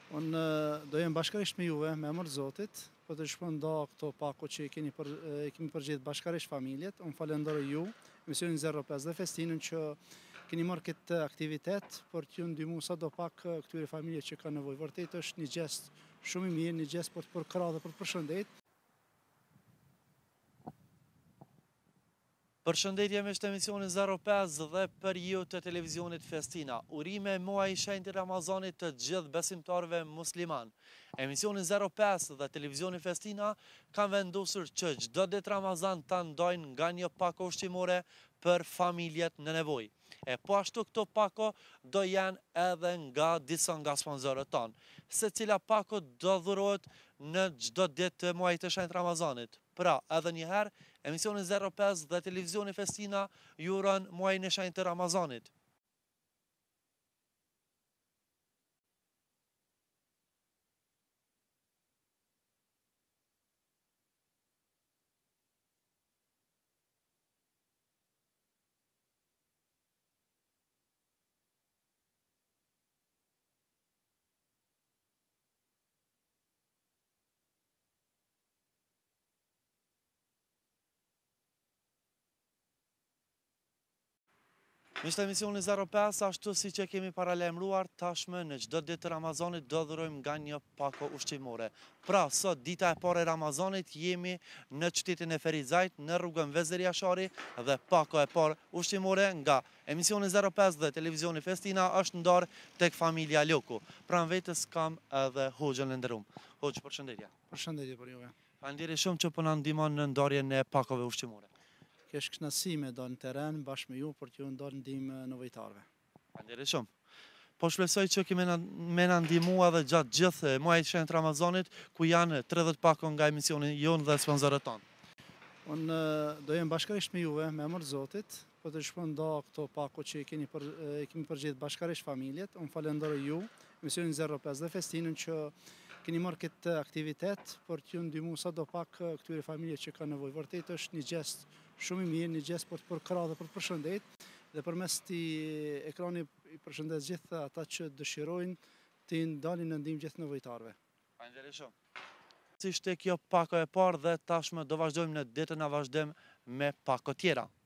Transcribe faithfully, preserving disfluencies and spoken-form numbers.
Unë do jem bashkërisht me juve, me emër Zotit, për të shpërnda këto pako që i keni për, e kemi përgjigjë bashkërisht familjet. Unë falenderoj ju, emisionin zero pesë dhe festinën që keni marrë këtë aktivitet për t'ju ndihmu sa do pak këtyre familje që ka nevojë. Vërtet është një gest shumë i mirë, një gest për të përkrahë dhe për të përshëndet. Përshëndetje me shtë emisionin zero pesë dhe për ju të televizionit Festina. Urime muaj i shenjtë Ramazanit të gjithë besimtarëve musliman. Emisionin zero pesë dhe televizionit Festina kanë vendosur që çdo ditë Ramazan të ndajnë nga një pako ushqimore për familjet në nevojë. E po ashtu këto pako do janë edhe nga disa nga sponsorët tanë. Se cila pako do dhurohet në çdo ditë të muajit të shenjtë Ramazanit. Pra, edhe njëherë, emisionin zero pesë dhe televizioni Festina ju urojnë muajin e shenjtë të Ramazanit. Mishtë emisioni zero pesë, ashtu si që kemi paralemruar, tashme në çdo ditë të Ramazanit do dhurojmë nga një pako ushqimore. Pra, sot dita e parë e Ramazanit jemi në qytetin e Ferizajt, në rrugën Veziri Ashari dhe pako e parë ushqimore nga emisioni zero pesë dhe televizioni Festina është ndarë tek familja Loku. Pra në vetës kam edhe Hoxhën e nderuar. Hoxhë, përshëndetje. Përshëndetje për juve. Faleminderit shumë që po na ndihmon në ndarjen e pakove ushqimore. Kesh kënaqësi me dalë në teren bashkë me ju për t'ju ndarë ndihmë nevojtarëve. Faleminderit shumë. Po shpresoj që kemi me na ndihmu edhe gjatë gjithë muajit shenjtë Ramazanit, ku janë tridhjetë pako nga emisioni jonë dhe sponsorët tanë. Unë do jem bashkërisht me juve, me emër Zotit, për të shpërnda këto pako që i keni për, e kemi përgjigjë bashkërisht familjet. Unë falenderoj ju, emisionin zero pesë dhe festinën që keni marrë këtë aktivitet për t'ju ndihmu sa do pak këtyre familje që ka nevojë. Vërtet është një gest shumë i mirë, një gest për të përkrahë dhe për të përshëndet, dhe përmes këtij ekrani i përshëndes gjithë ata që dëshirojnë të ndalin në ndihmë gjithë nevojtarëve. Faleminderit shumë. Si ishte kjo pako e parë dhe tashmë do vazhdojmë në ditën e vazhdim me pako tjera.